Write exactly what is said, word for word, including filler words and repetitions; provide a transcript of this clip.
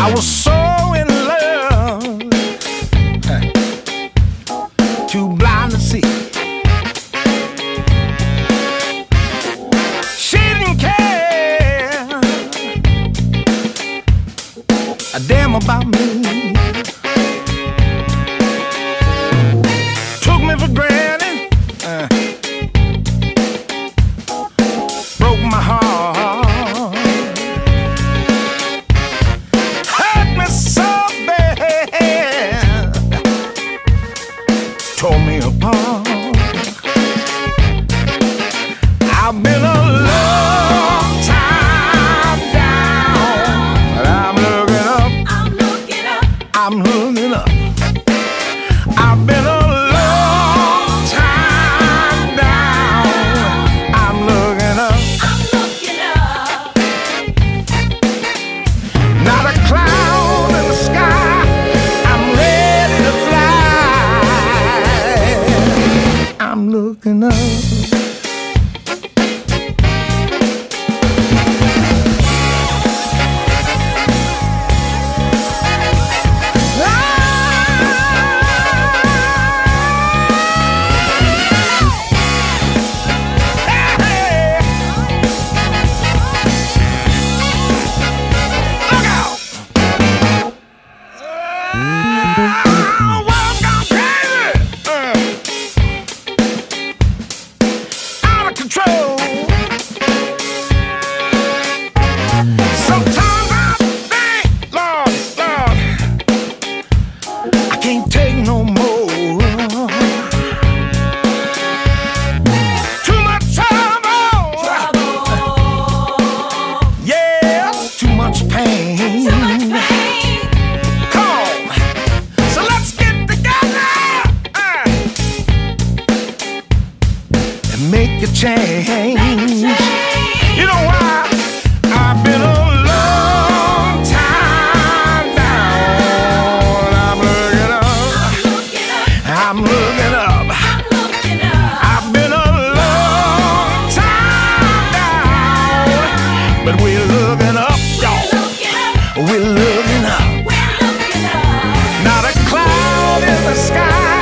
I was so in love, too blind to see. She didn't care a damn about me. Took me for granted, uh, broke my heart, hurt me so bad, tore me apart. I've been a long time down, but I'm looking up. I'm looking up. I'm looking up. I've been a long time down. I'm looking up. I'm looking up. Not a cloud in the sky. I'm ready to fly. I'm looking up. Out of control. Sometimes I think, Lord, Lord, I can't take no more. Too much trouble. Yeah, too much pain. Too much pain. Come on. So let's get together uh, and make a change. You know why? I've been a long time down. I'm looking up. I'm looking up. I'm looking up. I'm looking up. I've been a long time down, but we're looking up, y'all. Looking up. We're looking up. We're looking up. Not a cloud in the sky.